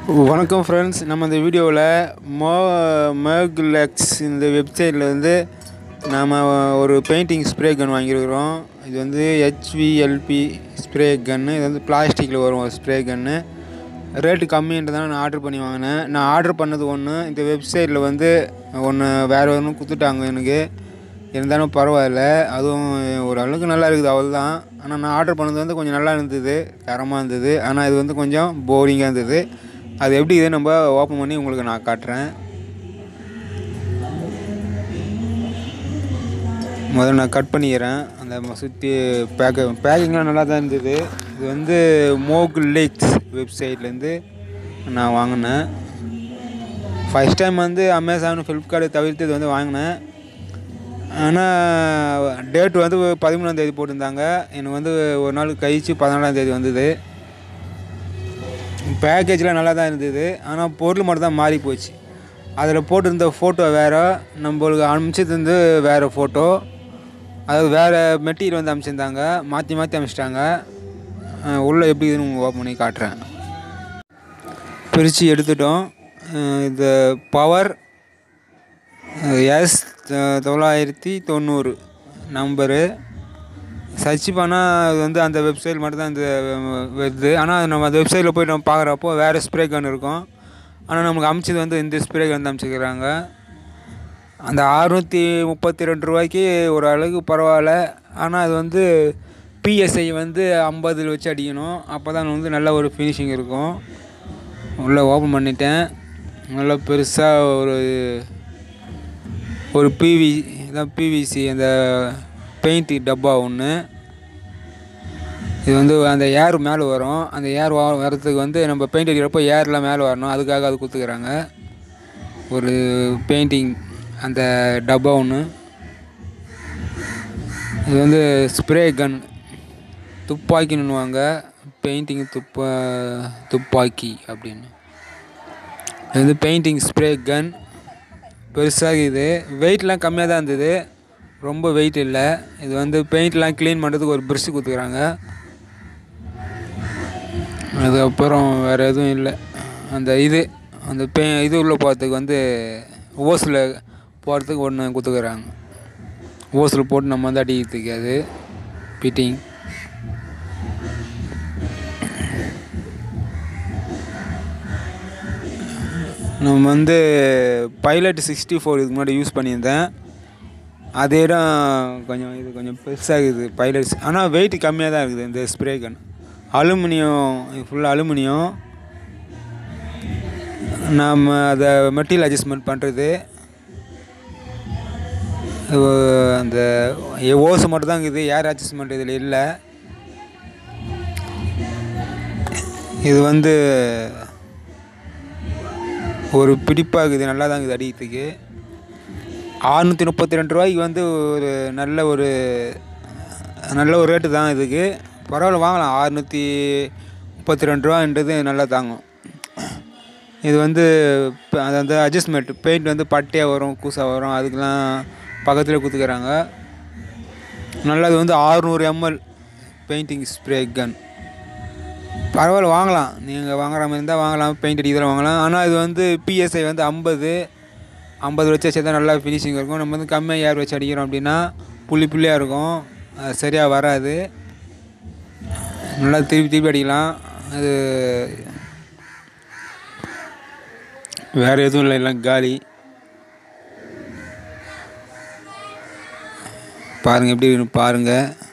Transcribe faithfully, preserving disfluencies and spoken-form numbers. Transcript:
வணக்கம் ஃப்ரெண்ட்ஸ், நம்ம இந்த வீடியோவில் மோ மேக்லெக்ஸ் இந்த வெப்சைட்டில் வந்து நாம் ஒரு பெயிண்டிங் ஸ்ப்ரே கன் வாங்கியிருக்கிறோம். இது வந்து ஹெச்விஎல்பி ஸ்ப்ரே கன்னு. இது வந்து பிளாஸ்டிக்கில் வரும் ஸ்ப்ரே கன்னு. ரேட்டு கம்மின்றதால நான் ஆர்டர் பண்ணி வாங்கினேன். நான் ஆர்டர் பண்ணது ஒன்று, இந்த வெப்சைட்டில் வந்து ஒன்று வேறு ஒன்று கொடுத்துட்டாங்க எனக்கு. இருந்தாலும் பரவாயில்ல, அதுவும் ஓரளவுக்கு நல்லா இருக்குது, அவ்வளோதான். ஆனால் நான் ஆர்டர் பண்ணது வந்து கொஞ்சம் நல்லா இருந்தது, தரமாக இருந்தது. ஆனால் இது வந்து கொஞ்சம் போரிங்காக இருந்தது. அது எப்படி இதை நம்ம ஓப்பன் பண்ணி உங்களுக்கு நான் காட்டுறேன். முதல்ல நான் கட் பண்ணிக்கிறேன். அந்த சுற்றி பேக்க பேக்கிங்லாம் நல்லா தான் இருந்தது. இது வந்து மோக்லெக்ஸ் வெப்சைட்லேருந்து நான் வாங்கினேன். ஃபஸ்ட் டைம் வந்து அமேசான், ஃப்ளிப்கார்ட்டு தவிர்த்து இது வந்து வாங்கினேன். ஆனால் டேட் வந்து பதிமூணாந்தேதி போட்டிருந்தாங்க. எனக்கு வந்து ஒரு நாள் கழிச்சு பதினாலாந்தேதி வந்தது. பேக்கேஜ்லாம் நல்லா தான் இருந்தது, ஆனால் பொருள் மட்டும் தான் மாறி போச்சு. அதில் போட்டிருந்த ஃபோட்டோ வேறு, நம்மளுக்கு அனுப்பிச்சது வந்து வேறு ஃபோட்டோ. அதாவது வேறு மெட்டீரியல் வந்து அனுப்பிச்சிருந்தாங்க, மாற்றி மாற்றி அனுப்பிச்சிட்டாங்க. உள்ளே எப்படி இதுன்னு உங்களுக்கு ஓப்பன் பண்ணி காட்டுறேன். பிரித்து எடுத்துட்டோம். இந்த பவர் எஸ் தொள்ளாயிரத்தி தொண்ணூறு நம்பரு சர்ச் பண்ணால் அது வந்து அந்த வெப்சைட் மட்டும்தான் இந்த வருது. ஆனால் நம்ம அந்த வெப்சைட்டில் போய்ட்டு நம்ம பார்க்குறப்போ வேறு ஸ்ப்ரே கன் இருக்கும். ஆனால் நமக்கு அனுப்பிச்சது வந்து இந்த ஸ்ப்ரே கன் தான் அனுப்பிச்சிக்கிறாங்க. அந்த அறுநூற்றி முப்பத்தி ரெண்டு ரூபாய்க்கு ஒரு அளவுக்கு பரவாயில்ல. ஆனால் அது வந்து பிஎஸ்ஐ வந்து ஐம்பதில் வச்சு அடிக்கணும், அப்போ தான் வந்து நல்ல ஒரு ஃபினிஷிங் இருக்கும். உள்ளே ஓப்பன் பண்ணிட்டேன். நல்லா பெருசாக ஒரு ஒரு பிவி இதான் பிவிசி அந்த பெயிண்ட்டு டப்பா ஒன்று. இது வந்து அந்த ஏர் மேலே வரும். அந்த ஏர் வரத்துக்கு வந்து நம்ம பெயிண்ட் அடிக்கிறப்போ ஏர்லாம் மேலே வரணும், அதுக்காக அது கொடுத்துக்கிறாங்க. ஒரு பெயிண்டிங் அந்த டப்பா ஒன்று. இது வந்து ஸ்ப்ரே கன், துப்பாக்கின்னுவாங்க, பெயிண்டிங் துப்பா துப்பாக்கி அப்படின்னு. இது வந்து பெயிண்டிங் ஸ்ப்ரே கன். பெருசாக இது வெயிட்லாம் கம்மியாக தான் இருந்தது, ரொம்ப வெயிட் இல்லை. இது வந்து பெயிண்ட்லாம் க்ளீன் பண்ணுறதுக்கு ஒரு ப்ரஷ் கொடுத்துக்கிறாங்க. அதுக்கப்புறம் வேறு எதுவும் இல்லை. அந்த இது அந்த பெ இது உள்ளே போகிறதுக்கு வந்து ஓஸில் போகிறதுக்கு ஒன்று கொடுத்துக்கிறாங்க. ஓஸில் போட்டு நம்ம வந்து அடிக்கிறதுக்கு அது ஃபிட்டிங். நம்ம வந்து பைலட் சிக்ஸ்டி ஃபோர் இதுக்கு முன்னாடி யூஸ் பண்ணியிருந்தேன். அதே தான் கொஞ்சம் இது கொஞ்சம் பெருசாகுது பைலட்ஸ். ஆனால் வெயிட் கம்மியாக தான் இருக்குது இந்த ஸ்ப்ரே கன். அலுமினியம், ஃபுல்லாக அலுமினியம். நாம் அதை மெட்டீரியல் அட்ஜஸ்ட்மெண்ட் பண்ணுறது அந்த ஓஸ் மட்டும் தான் இருக்குது, ஏர் அட்ஜஸ்ட்மெண்ட் இதில் இல்லை. இது வந்து ஒரு பிடிப்பாக இருக்குது, நல்லா தான் இருக்குது அடிக்கிறதுக்கு. அறுநூற்றி முப்பத்தி ரெண்டு ரூபாய்க்கு வந்து ஒரு நல்ல ஒரு நல்ல ஒரு ரேட்டு தான் இதுக்கு. பரவாயில்ல, வாங்கலாம். அறுநூற்றி முப்பத்தி ரெண்டு ரூபான்றது நல்லா தாங்கும். இது வந்து அது அந்த அட்ஜஸ்ட்மெண்ட் பெயிண்ட் வந்து பட்டையாக வரும், கூசாக வரும், அதுக்கெலாம் பக்கத்தில் கொடுத்துக்கிறாங்க. நல்லது வந்து அறுநூறு எம்எல் பெயிண்டிங் ஸ்ப்ரே கன். பரவாயில்ல, வாங்கலாம். நீங்கள் வாங்குற மாதிரி இருந்தால் வாங்கலாம், பெயிண்ட் அடிக்கிறதெல்லாம் வாங்கலாம். ஆனால் இது வந்து பிஎஸ்ஐ வந்து ஐம்பது ஐம்பது வச்சு வச்சா தான் நல்லா ஃபினிஷிங் இருக்கும். நம்ம வந்து கம்மியாக ஏர் வச்சு அடிக்கிறோம் அப்படின்னா புள்ளி புள்ளியாக இருக்கும், அது சரியாக வராது. நல்லா திருப்பி திருப்பி அடிக்கலாம். அது வேறு எதுவும் இல்லை, எல்லாம் காலி. பாருங்கள் எப்படி இருக்குன்னு பாருங்கள்.